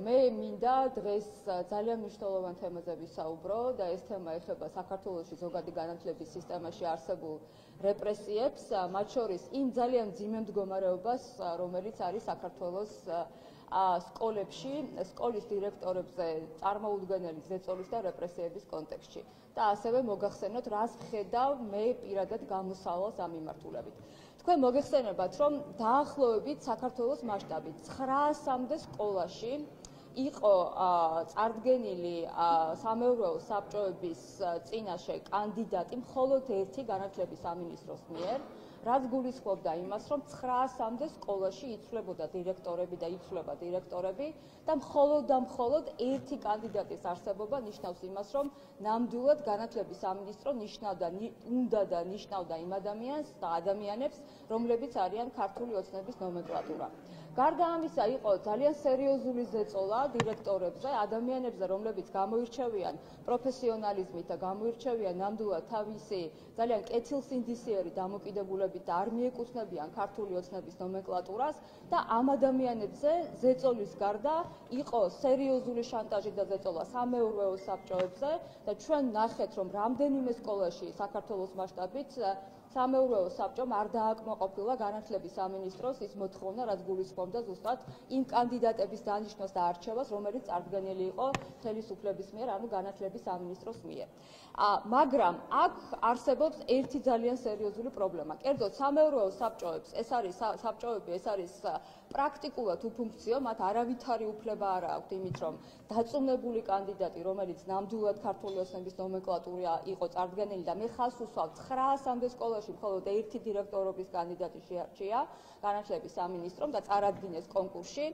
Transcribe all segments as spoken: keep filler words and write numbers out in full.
მე მინდა დღეს ძალიან მნიშვნელოვან თემაზე ვისაუბრო და ეს თემა ეხება საქართველოში ზოგადი განათლების სისტემაში არსებულ რეპრესიებს, მათ შორის იმ ძალიან მძიმე მდგომარეობას, რომელიც არის საქართველოს სკოლებში, სკოლის დირექტორებზე წარმოუდგენელი ზეწოლის და რეპრესიების კონტექსტში. და ასევე მოგახსენოთ, რას ხედავ მე პირადად გამოსავალს ამ მიმართულებით. თქვენ მოგეხსენებათ, რომ დაახლოებით საქართველოს მასშტაბით ცხრაასამდე სკოლაში იყო წარდგენილი სამეურვეო საბჭოების წინაშე კანდიდატი მხოლოდ ერთი განათლების სამინისტროს მიერ, რაც გულისხმობდა იმას, რომ ცხრაასამდე სკოლაში იცვლებოდა დირექტორები და იცვლება დირექტორები და მხოლოდ და მხოლოდ ერთი კანდიდატის არსებობა ნიშნავს იმას, რომ ნამდვილად განათლების სამინისტრო ნიშნავდა უნდა და ნიშნავდა იმ ადამიანს და ადამიანებს, რომლებიც არიან ქართული ოცნების ნომენკლატურა. გარდა ამისა, იყო ძალიან სერიოზული ზეწოლა დირექტორებზე, ადამიანებზე, რომლებიც გამოირჩევიან პროფესიონალიზმით და გამოირჩევიან ნამდვილად თავისი ძალიან კეთილსინდისიერი დამოკიდებულებით და არ მიეკუთვნებიან ქართული ოცნების ნომენკლატურას და ამ ადამიანებზე ზეწოლის გარდა იყო სერიოზული შანტაჟი და ზეწოლა სამეურვეო საბჭოებზე და ჩვენ ნახეთ, რომ რამდენიმე სკოლაში საქართველოს მასშტაბით სამეურვეო საბჭომ არ დააკმაყოფილა განათლების სამინისტროს ის მოთხოვნა, რაც გულისხმობდა ზუსტად იმ კანდიდატების დანიშნვას და არჩევას, რომელიც წარდგენილი იყო ხელისუფლების მიერ, ანუ განათლების სამინისტროს მიერ. მაგრამ აქ არსებობს ერთი ძალიან სერიოზული პრობლემა. კერძოდ სამეურვეო საბჭოებს, ეს არის საბჭოები, ეს არის პრაქტიკულად უფუნქციო, მათ არავითარი უფლება არ აქვთ იმით, რომ დაწუნებული კანდიდატი, რომელიც ნამდვილად ქართული ოცნების ნომენკლატურა იყო წარდგენილი და მე ხაზს უსვავ ცხრაასამდე სკოლაში მხოლოდ ერთი დირექტორობის კანდიდატი შეარჩია განათლების სამინისტრომ და წარადგინეს კონკურსში.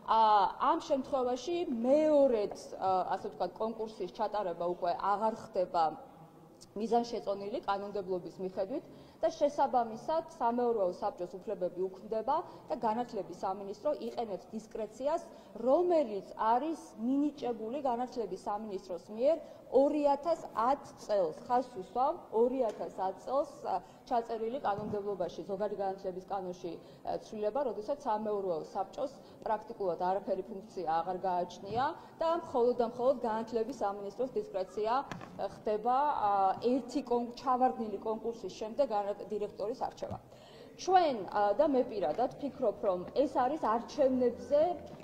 ამ შემთხვევაში მეორედ, ასე ვთქვათ, კონკურსის ჩატარება უკვე აღარ ხდება მიზანშეწონილი კანონმდებლობის მიხედვით და შესაბამისად სამეურვეო საბჭოს უფლებები უქმდება და განათლების სამინისტრო იყენებს დისკრეციას, რომელიც არის მინიჭებული განათლების სამინისტროს მიერ ორი ათას ათ წელს, ხაზს უსვამ ორი ათას ათ წელს ჩაწერილი კანონმდებლობაში, ზოგადი განათლების კანონში ცვლილება, როდესაც სამეურვეო საბჭოს პრაქტიკულად არაფერი ფუნქცია აღარ გააჩნია და მხოლოდ და მხოლოდ განათლების სამინისტროს დისკრეცია ხდება ერთი ჩავარდნილი კონკურსის შემდეგ დირექტორის არჩევა. ჩვენ და მე პირადად ვფიქრობ, რომ ეს არის არჩევნებზე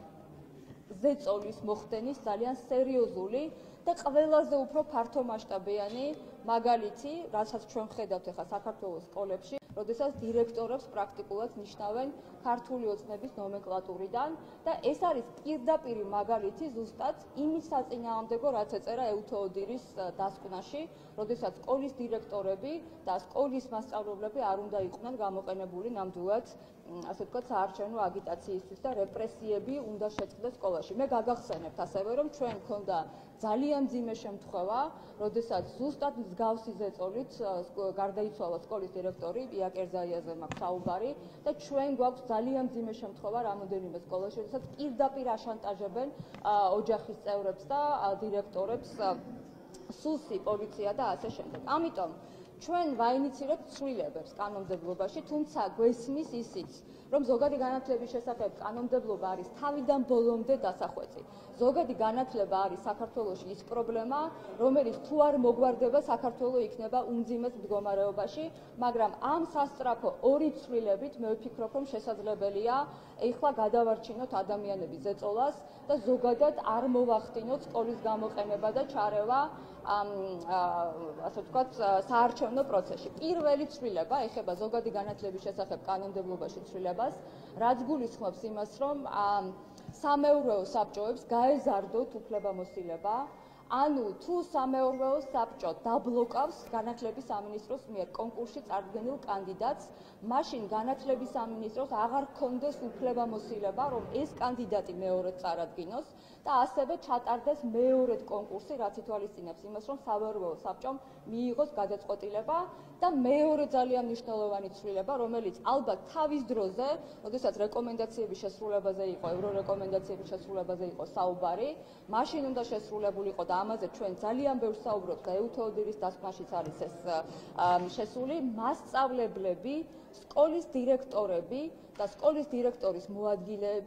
ზეწოლის მოხდენის ძალიან სერიოზული და ყველაზე უფრო ფართომასშტაბიანი მაგალითი, რასაც ჩვენ ვხედავთ ახლა საქართველოს სკოლებში, როდესაც დირექტორებს პრაქტიკულად ნიშნავენ ქართული ოცნების ნომენკლატურიდან და ეს არის პირდაპირი მაგალითი ზუსტად იმის საწინააღმდეგო, რაც ეწერა ეუთოოდირის დასკვნაში, როდესაც სკოლის დირექტორები და სკოლის მასწავლებლები არ უნდა იყვნენ გამოყენებული ნამდვილად, ასე ვთქვათ, საარჩევნო აგიტაციისთვის და რეპრესიები უნდა შეწყდეს სკოლაში. მე გაგახსენებთ ასევე, რომ ჩვენ გვქონდა ძალიან მძიმე შემთხვევა, როდესაც ზუსტად მსგავსი ზეწოლით გარდაიცვალა სკოლის დირექტორი ია კერძაიაზე მაქვს საუბარი და ჩვენ გვაქვს ძალიან მძიმე შემთხვევა რამოდენიმე სკოლაში, როდესაც პირდაპირ აშანტაჟებენ ოჯახის წევრებს და დირექტორებს სუსი, პოლიცია და ასე შემდეგ. ამიტომ ჩვენ ვაინიცირებთ ცვლილებებს კანონმდებლობაში, თუმცა გვესმის ისიც, რომ ზოგადი განათლების შესახებ კანონმდებლობა არის თავიდან ბოლომდე დასახვეწი. ზოგადი განათლება არის საქართველოში ის პრობლემა, რომელიც თუ არ მოგვარდება, საქართველო იქნება უმძიმეს მდგომარეობაში, მაგრამ ამ სასწრაფო ორი ცვლილებით მე ვფიქრობ, რომ შესაძლებელია ეხლა გადავარჩინოთ ადამიანების ზეწოლას და ზოგადად არ მოვახდინოთ სკოლის გამოყენება და ჩარევა ასე ვთქვათ, საარჩევნო პროცესში. პირველი ცვლილება ეხება ზოგადი განათლების შესახებ კანონმდებლობაში ცვლილებას, რაც გულისხმობს იმას, რომ სამეურვეო საბჭოებს გაეზარდოთ უფლებამოსილება, ანუ თუ სამეურვეო საბჭო დაბლოკავს განათლების სამინისტროს მიერ კონკურსში წარდგენილ კანდიდატს, მაშინ განათლების სამინისტროს აღარ ჰქონდეს უფლებამოსილება, რომ ეს კანდიდატი მეორედ წარადგინოს და ასევე ჩატარდეს მეორედ კონკურსი, რაც ითვალისწინებს იმას, რომ სამეურვეო საბჭომ მიიღოს გადაწყვეტილება და მეორე ძალიან მნიშვნელოვანი ცვლილება, რომელიც ალბათ თავის დროზე, როდესაც რეკომენდაციების შესრულებაზე იყო, ევრორეკომენდაციების შესრულებაზე იყო საუბარი, მაშინ უნდა შესრულებულიყო და ამაზე ჩვენ ძალიან ბევრს საუბრობთ და ეუთოოდირის დასკვნაშიც არის ეს შესული, მასწავლებლები, სკოლის დირექტორები და სკოლის დირექტორის მოადგილეები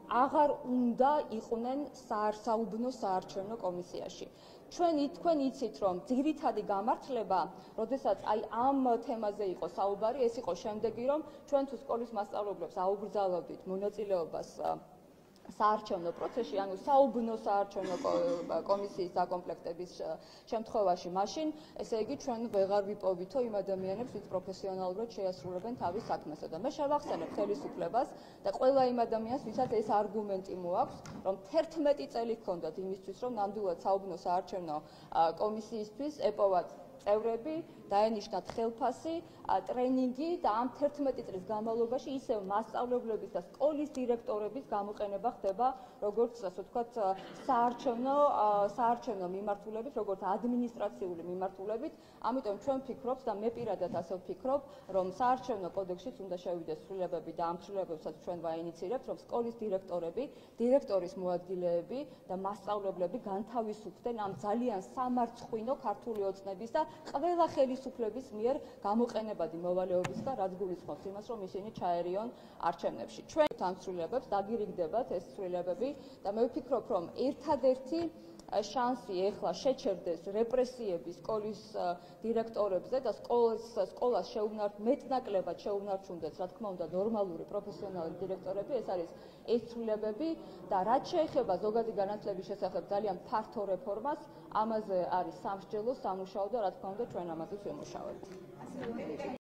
აღარ უნდა იყვნენ საარსაუბნო საარჩევნო კომისიაში. ჩვენ თქვენ იცით, რომ ძირითადი გამართლება, როდესაც აი ამ თემაზე იყო საუბარი, ეს იყო შემდეგი, რომ ჩვენ თუ სკოლის მასწავლებლებს აუგრძალებდით მონაწილეობას საარჩევნო პროცესში, ანუ საუბნო საარჩევნო კომისიის დაკომპლექტების შემთხვევაში, მაშინ ესე იგი ჩვენ ვეღარ ვიპოვითო იმ ადამიანებს, ვინც პროფესიონალურად შეასრულებენ თავის საქმესა და მე შევახსენებ ხელისუფლებას და ყველა იმ ადამიანს, ვისაც ეს არგუმენტი მოაქვს, რომ თერთმეტი წელი ჰქონდათ იმისთვის, რომ ნამდვილად საუბნო საარჩევნო კომისიისთვის ეპოვათ წევრები, დაენიშნათ ხელფასი, ტრენინგი და ამ თერთმეტი წლის განმავლობაში ისევ მასწავლებლების და სკოლის დირექტორების გამოყენება ხდება როგორც ასე ვთქვათ საარჩევნო საარჩევნო მიმართულებით, როგორც ადმინისტრაციული მიმართულებით. ამიტომ ჩვენ ვფიქრობთ და მე პირადად ასე ვფიქრობ, რომ საარჩევნო კოდექსშიც უნდა შევიდეს ცვლილებები და ამ ცვლილებებსაც ჩვენ ვაინიცირებთ, რომ სკოლის დირექტორები, დირექტორის მოადგილეები და მასწავლებლები განთავისუფლდნენ ამ ძალიან სამარცხვინო ქართული ოცნების და ყველა ხელისუფლების მიერ გამოყენებადი მოვალეობისგან, რაც გულისხმობს იმას, რომ ისინი ჩაერიონ არჩევნებში. ჩვენ ამ ცვლილებებს დაგირიგდებათ ეს ცვლილებები და მე ვფიქრობ, რომ ერთადერთი შანსი ეხლა შეჩერდეს რეპრესიები სკოლის დირექტორებზე და სკოლას სკოლას შეუნარჩ მეტნაკლებად შეუნარჩუნდეს, რა თქმა უნდა, ნორმალური პროფესიონალი დირექტორები, ეს არის ეს ცვლილებები და რაც შეეხება ზოგადი განათლების შესახებ ძალიან ფართო რეფორმას, ამაზე არის სამსჯელო, სამუშაო და რა თქმა უნდა, ჩვენ ამაზეც ვიმუშავებთ.